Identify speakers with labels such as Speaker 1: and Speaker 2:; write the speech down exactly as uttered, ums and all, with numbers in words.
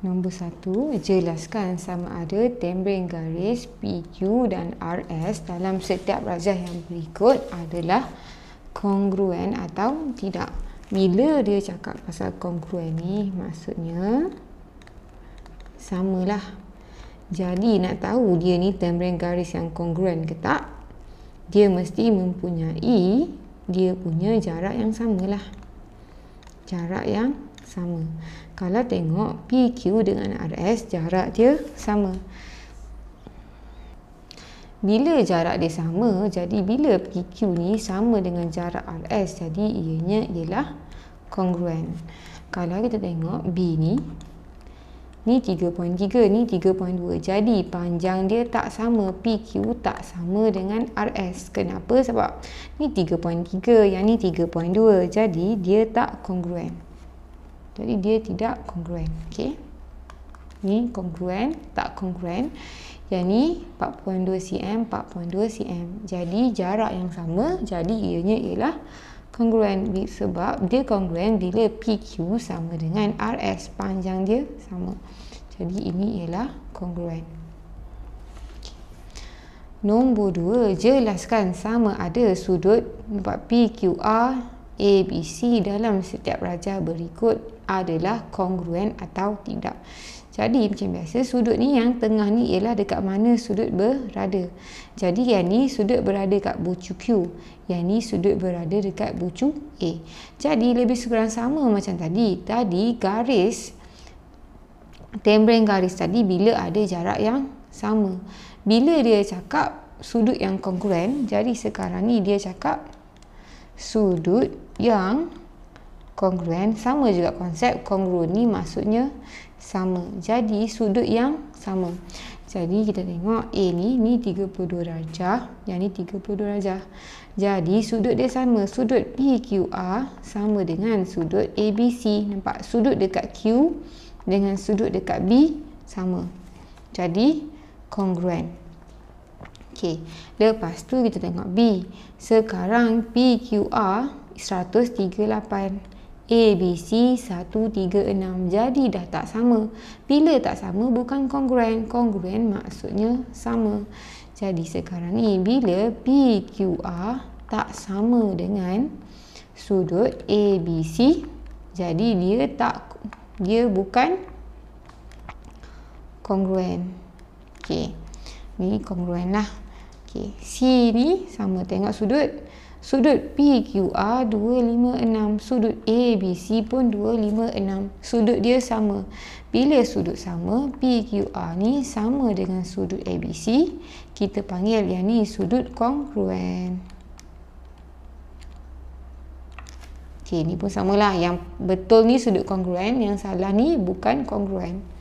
Speaker 1: Nombor satu, jelaskan sama ada tembreng garis P Q dan R S dalam setiap rajah yang berikut adalah kongruen atau tidak. Bila dia cakap pasal kongruen ni, maksudnya samalah. Jadi nak tahu dia ni tembreng garis yang kongruen ke tak, dia mesti mempunyai dia punya jarak yang samalah. Jarak yang sama. Kalau tengok P Q dengan R S, jarak dia sama. Bila jarak dia sama, jadi bila P Q ni sama dengan jarak R S, jadi ianya ialah kongruen. Kalau kita tengok B ni, ni tiga perpuluhan tiga, ni tiga perpuluhan dua. Jadi panjang dia tak sama, P Q tak sama dengan R S. Kenapa? Sebab ni tiga perpuluhan tiga, yang ni tiga perpuluhan dua. Jadi dia tak kongruen. Jadi dia tidak kongruen. Okey. Ni kongruen, tak kongruen. Yang ni empat perpuluhan dua cm, empat perpuluhan dua cm. Jadi jarak yang sama, jadi ianya ialah kongruen. Sebab dia kongruen bila P Q sama dengan R S, panjang dia sama. Jadi ini ialah kongruen. Nombor dua, jelaskan sama ada sudut P Q R A B C dalam setiap rajah berikut adalah kongruen atau tidak. Jadi macam biasa, sudut ni yang tengah ni ialah dekat mana sudut berada. Jadi yang ni sudut berada kat bucu Q, yang ni sudut berada dekat bucu A. Jadi lebih kurang sama macam tadi. Tadi garis, tembreng garis tadi bila ada jarak yang sama. Bila dia cakap sudut yang kongruen, jadi sekarang ni dia cakap sudut yang kongruen. Sama juga konsep kongruen ni, maksudnya sama. Jadi sudut yang sama. Jadi kita tengok A ni, ni tiga puluh dua darjah, yang ni tiga puluh dua darjah. Jadi sudut dia sama. Sudut P Q R sama dengan sudut A B C. Nampak? Sudut dekat Q dengan sudut dekat B sama. Jadi kongruen. Okey. Lepas tu kita tengok B. Sekarang P Q R seratus tiga puluh lapan, A B C seratus tiga puluh enam. Jadi dah tak sama. Bila tak sama bukan kongruen. Kongruen maksudnya sama. Jadi sekarang ni bila P Q R tak sama dengan sudut A B C, jadi dia tak dia bukan kongruen. Okey. Ni kongruen lah. Okey. C ni sama, tengok sudut. Sudut P Q R dua ratus lima puluh enam, sudut A B C pun dua ratus lima puluh enam. Sudut dia sama. Bila sudut sama, P Q R ni sama dengan sudut A B C, kita panggil yang ni sudut kongruen. Okey, ni pun samalah. Yang betul ni sudut kongruen, yang salah ni bukan kongruen.